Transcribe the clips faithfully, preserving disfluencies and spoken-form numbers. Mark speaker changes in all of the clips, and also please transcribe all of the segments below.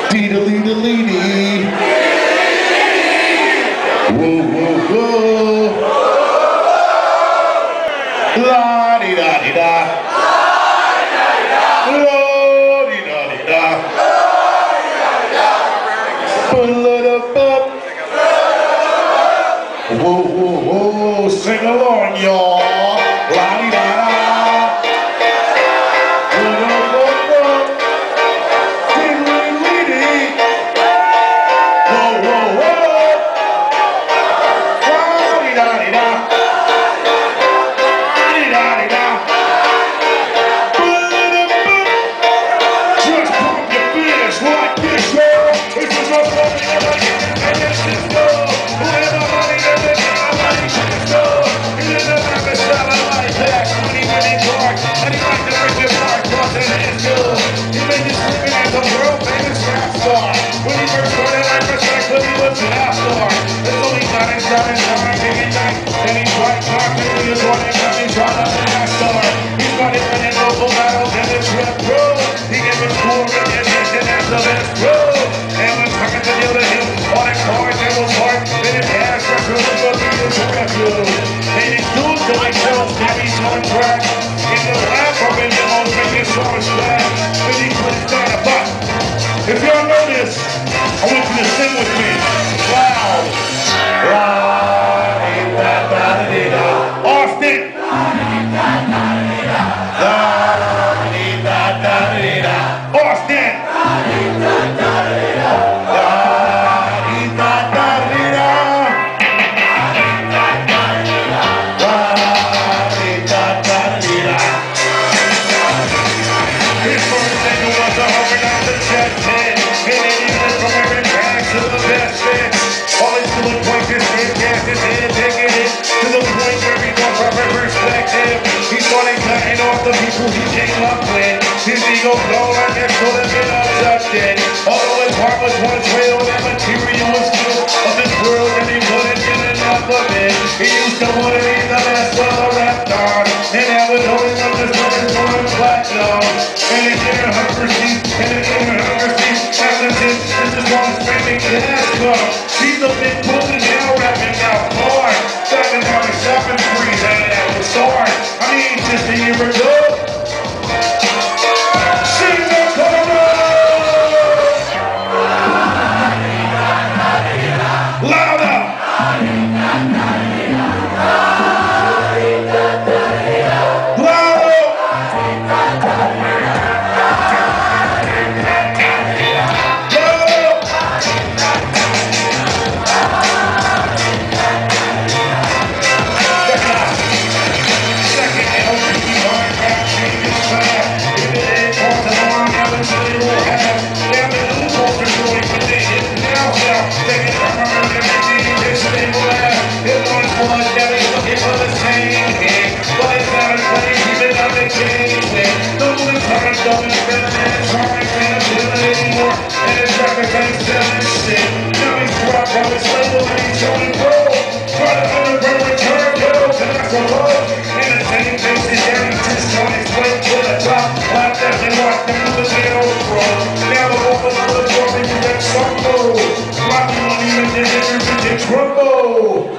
Speaker 1: Dee-da-lee-da-lee-dee. Whoa, whoa, whoa. La-dee-da-dee-da. La-dee-da-dee-da. Ba-la-da-ba. Whoa, whoa, whoa. Sing along, y'all. La-dee-da-da. If y'all know this, I want you to sing with me. Loud. La-dee-da-da-dee-da. Austin. La-dee-da-da-dee-da. Austin. La-dee-da-da-dee-da. La-dee-da-da-dee-da. La-dee-da-da-dee-da. His first single was a hurry down the jet set. And then he went from every track to the best fit. All his little acquaintances his gas his head, taking it to the point where he wants proper perspective. He started cutting off the people he came up with. His ego blown like that could have been abducted. Although his heart was once real, that material was good of this world, and he wouldn't get enough of it. He used to want to be the best of the rap star, and that was always from this woman's going platinum. And he didn't hunger seat, and it didn't hunger seat. After this, this is one spending cash club. He's a big bully now, rapping out hard. Starting out a shopping spree, that at the start. I mean, just a year ago. Sing the chorus! Louder! Rumble!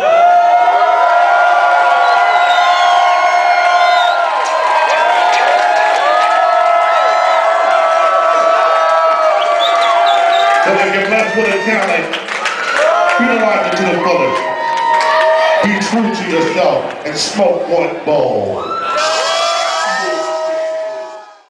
Speaker 1: So if you're blessed with a talent, utilize it to the fullest. Be true to yourself and smoke one bowl.